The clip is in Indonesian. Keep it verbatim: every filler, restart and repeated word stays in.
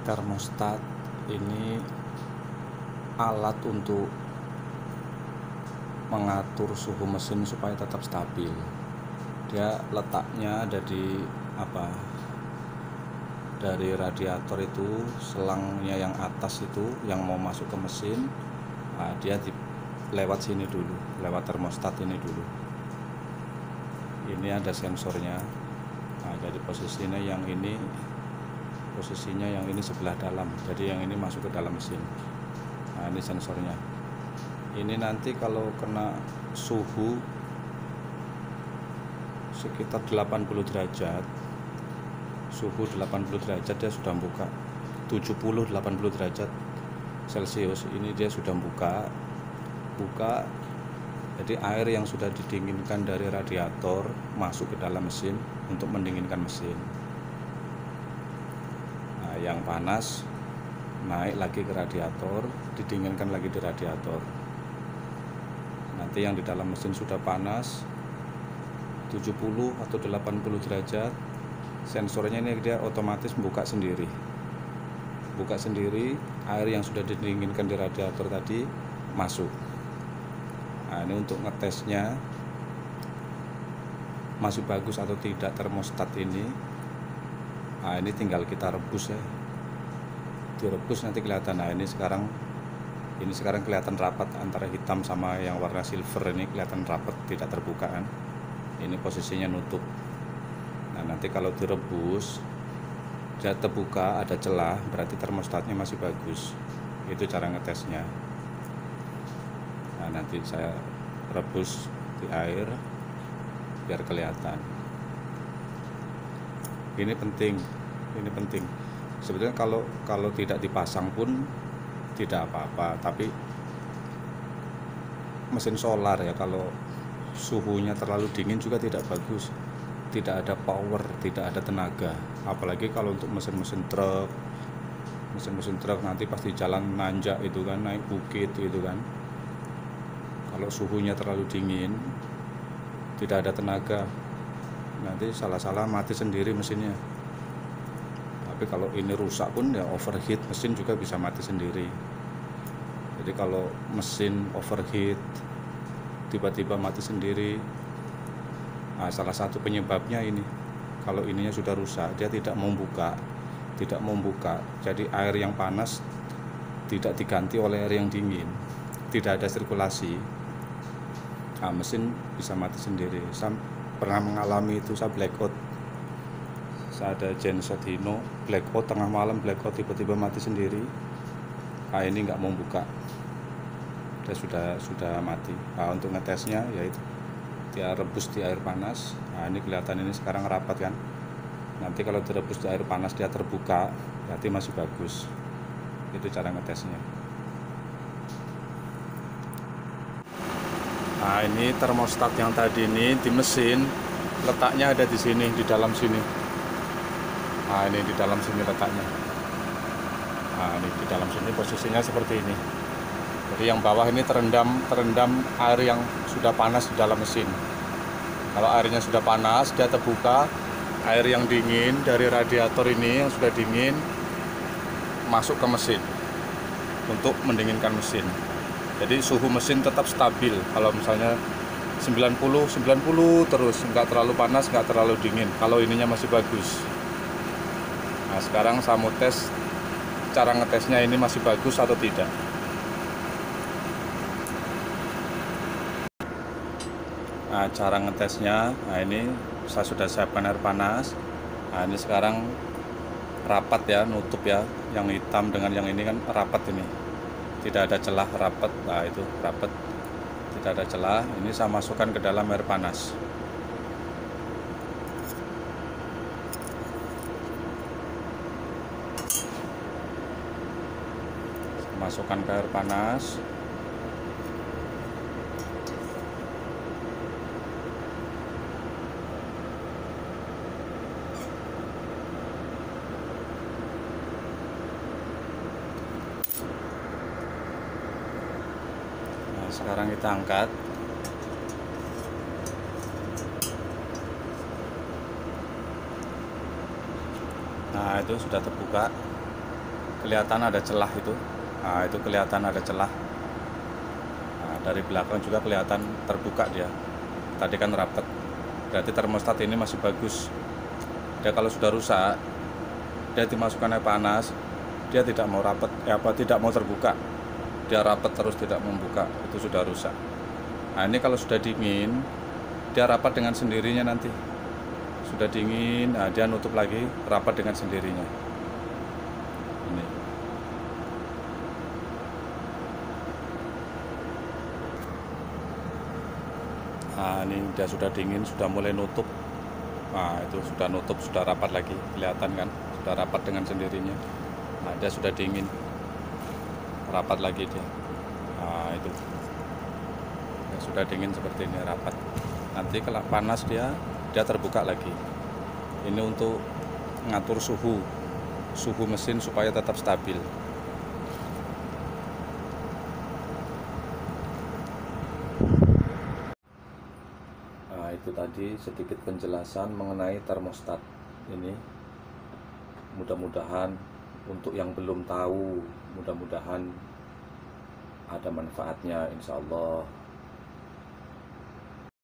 Termostat ini alat untuk mengatur suhu mesin supaya tetap stabil. Dia letaknya ada di apa? Dari radiator itu, selangnya yang atas itu yang mau masuk ke mesin, nah, dia di, lewat sini dulu, lewat termostat ini dulu. Ini ada sensornya. Nah, jadi posisinya yang ini posisinya yang ini sebelah dalam, jadi yang ini masuk ke dalam mesin. Nah, ini sensornya. Ini nanti kalau kena suhu sekitar delapan puluh derajat, suhu delapan puluh derajat dia sudah buka, tujuh puluh delapan puluh derajat Celcius ini dia sudah buka buka jadi air yang sudah didinginkan dari radiator masuk ke dalam mesin untuk mendinginkan mesin. Nah, yang panas naik lagi ke radiator, didinginkan lagi di radiator. Nanti yang di dalam mesin sudah panas tujuh puluh atau delapan puluh derajat, sensornya ini dia otomatis buka sendiri. Buka sendiri, air yang sudah didinginkan di radiator tadi masuk. Nah, ini untuk ngetesnya masih bagus atau tidak termostat ini. Nah, ini tinggal kita rebus ya. Direbus nanti kelihatan. Nah, ini sekarang ini sekarang kelihatan rapat antara hitam sama yang warna silver, ini kelihatan rapat, tidak terbuka kan. Ini posisinya nutup. Nah, nanti kalau direbus dia terbuka, ada celah, berarti termostatnya masih bagus. Itu cara ngetesnya. Nah, nanti saya rebus di air biar kelihatan. Ini penting, ini penting. Sebetulnya kalau kalau tidak dipasang pun tidak apa-apa, tapi mesin solar ya, kalau suhunya terlalu dingin juga tidak bagus. Tidak ada power, tidak ada tenaga. Apalagi kalau untuk mesin-mesin truk, mesin-mesin truk nanti pasti jalan nanjak itu kan, naik bukit itu kan. Kalau suhunya terlalu dingin, tidak ada tenaga, nanti salah-salah mati sendiri mesinnya. Tapi kalau ini rusak pun ya overheat, mesin juga bisa mati sendiri. Jadi kalau mesin overheat tiba-tiba mati sendiri, nah, salah satu penyebabnya ini. Kalau ininya sudah rusak, dia tidak membuka, tidak membuka. Jadi air yang panas tidak diganti oleh air yang dingin, tidak ada sirkulasi. Nah, mesin bisa mati sendiri. Saya pernah mengalami itu, saya blackout. Saya ada genset Hino, blackout tengah malam, blackout tiba-tiba mati sendiri. Nah, ini nggak mau buka, dia sudah sudah mati. Nah, untuk ngetesnya yaitu dia rebus di air panas. Nah, ini kelihatan ini sekarang rapat kan. Nanti kalau direbus di air panas dia terbuka, berarti masih bagus. Itu cara ngetesnya. Nah, ini termostat yang tadi ini di mesin, letaknya ada di sini, di dalam sini. Nah, ini di dalam sini letaknya. Nah, ini di dalam sini posisinya seperti ini. Jadi yang bawah ini terendam terendam air yang sudah panas di dalam mesin. Kalau airnya sudah panas, dia terbuka, air yang dingin dari radiator ini yang sudah dingin masuk ke mesin untuk mendinginkan mesin. Jadi suhu mesin tetap stabil. Kalau misalnya sembilan puluh sembilan puluh terus, nggak terlalu panas, nggak terlalu dingin. Kalau ininya masih bagus. Nah, sekarang saya mau tes cara ngetesnya ini masih bagus atau tidak. Nah, cara ngetesnya, nah ini saya sudah siapkan air panas. Nah, ini sekarang rapat ya, nutup ya. Yang hitam dengan yang ini kan rapat ini. Tidak ada celah, rapat. Nah, itu rapat. Tidak ada celah. Ini saya masukkan ke dalam air panas. Masukkan ke air panas. Sekarang kita angkat. Nah, itu sudah terbuka. kelihatan ada celah itu. Nah, itu kelihatan ada celah. Nah, dari belakang juga kelihatan terbuka dia. Tadi kan rapat. Berarti termostat ini masih bagus. Dia kalau sudah rusak, dia dimasukkan air panas, dia tidak mau rapat, ya apa tidak mau terbuka. Dia rapat terus tidak membuka, itu sudah rusak. Nah, ini kalau sudah dingin, dia rapat dengan sendirinya nanti. Sudah dingin, nah dia nutup lagi, rapat dengan sendirinya. Ini. Nah, ini dia sudah dingin, sudah mulai nutup. Nah, itu sudah nutup, sudah rapat lagi, kelihatan kan? Sudah rapat dengan sendirinya. Nah, dia sudah dingin, rapat lagi dia. Nah, itu ya, sudah dingin seperti ini, rapat. Nanti kalau panas dia dia terbuka lagi. Ini untuk ngatur suhu suhu mesin supaya tetap stabil. Nah, itu tadi sedikit penjelasan mengenai termostat ini. Mudah-mudahan untuk yang belum tahu, mudah-mudahan ada manfaatnya, insya Allah.